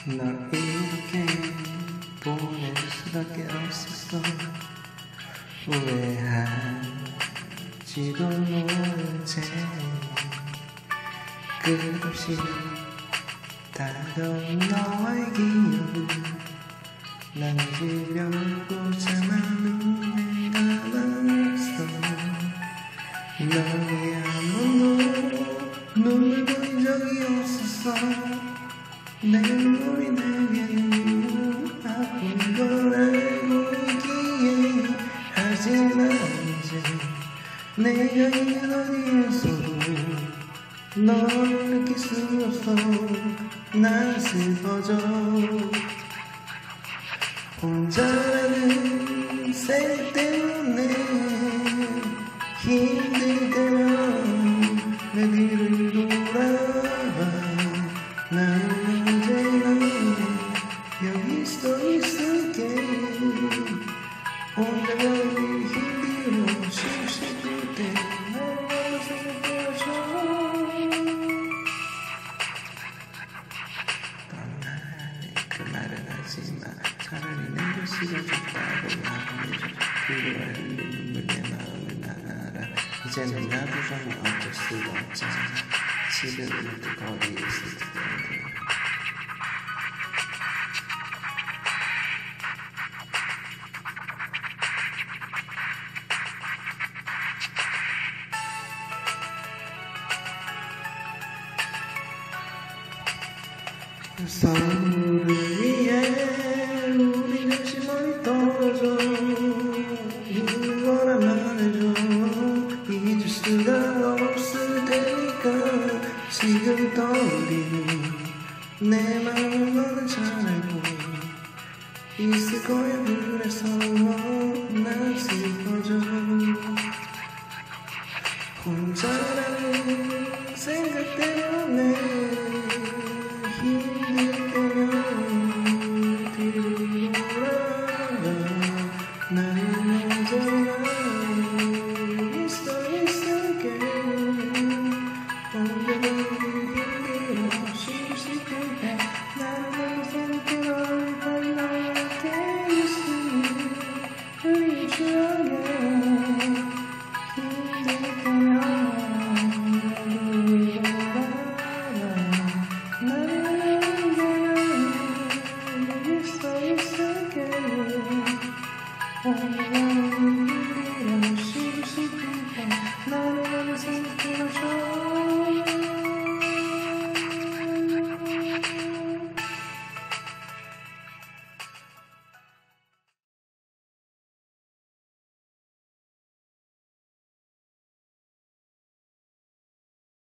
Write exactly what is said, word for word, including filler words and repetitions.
널 이렇게 보낼 수밖에 없었어. 후회할지도 모른 채 끝없이 다가온 너의 기억을 남기려고 참아 눈에 감았어. 너의 아무도 눈물 보인 적이 없었어. 내 눈물이 내게 아픈 걸 알고 있기에 하지만 이제 내가 있는 어디에서도 널 느낄 수 없어. 난 슬퍼져. 혼자라는 새 때문에 힘들 때면 내 뒤를 돌아봐. 나는 언제나 여기 서 있을게. 혼자 가기 힘들어 씩씩할 때 나를 생각해줘. 떠나니 그 말은 하지마. 차라리 내 글씨가 좋다고 말해줘. 그걸 알고 눈물 내 마음을 난 알아. 이제는 놔두자면 어쩔 수가 없잖아. 집에 오늘 또 거리에 있을 텐데. 서울을